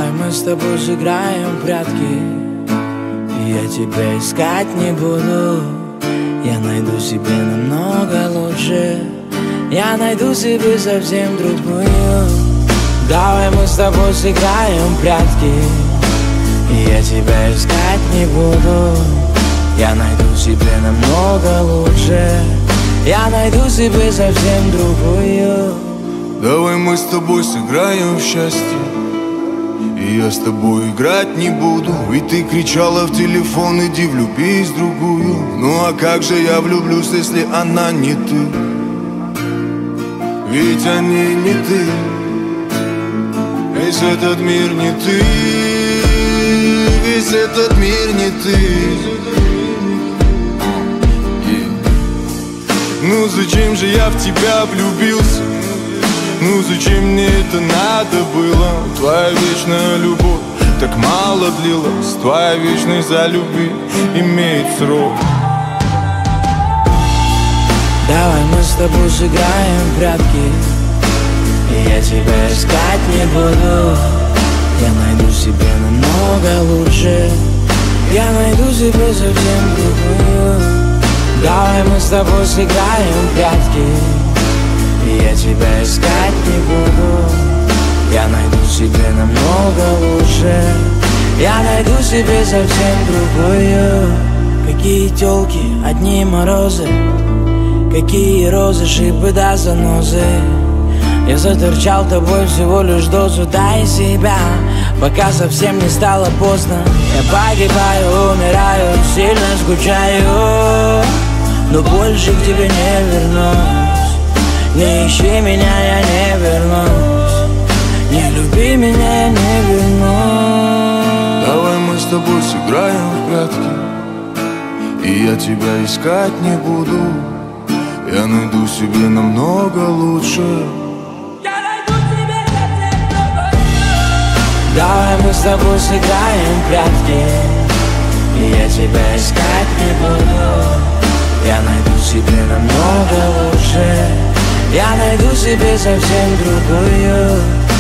Давай мы с тобой сыграем в прятки, и я тебя искать не буду. Я найду себе намного лучше, я найду себе совсем другую. Давай мы с тобой сыграем в прятки, и я тебя искать не буду. Я найду себе намного лучше, я найду себе совсем другую. Давай мы с тобой сыграем в счастье, и я с тобой играть не буду. Ведь ты кричала в телефон: иди влюбись в другую. Ну а как же я влюблюсь, если она не ты? Ведь они не ты, весь этот мир не ты, весь этот мир не ты. Ну зачем же я в тебя влюбился? Ну зачем мне это надо было? Твоя вечная любовь так мало длилась, твоя вечность за любви имеет срок. Давай мы с тобой сыграем в прятки, и я тебя искать не буду. Я найду себе намного лучше, я найду себе совсем другую. Давай мы с тобой сыграем в прятки, и я тебя искать не буду. Я найду себе намного лучше, я найду себе совсем другую. Какие тёлки, одни морозы, какие розы, шипы да занозы. Я заторчал тобой всего лишь дозу, дай себя, пока совсем не стало поздно. Я погибаю, умираю, сильно скучаю, но больше к тебе не вернусь. Не ищи меня, я не вернусь, не люби меня, я не вернусь. Давай мы с тобой сыграем в прятки, и я тебя искать не буду. Я найду себе намного лучше, я найду себе совсем другую. Давай мы с тобой сыграем в прятки, и я тебя искать не буду. Я найду себе намного лучше, я найду себе совсем другую.